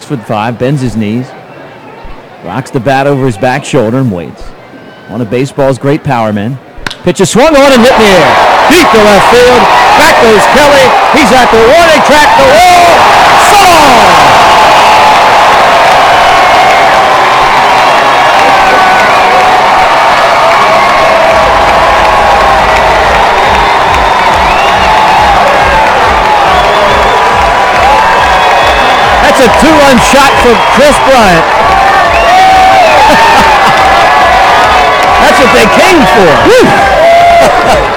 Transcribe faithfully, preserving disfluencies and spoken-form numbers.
foot five, bends his knees, rocks the bat over his back shoulder and waits. One of baseball's great power men. Pitch is swung on and hit in the air. Deep to left field. Back goes Kelly. He's at the warning track. The wall. Saw! That's a two-run shot for Kris Bryant. That's what they came for. Woo!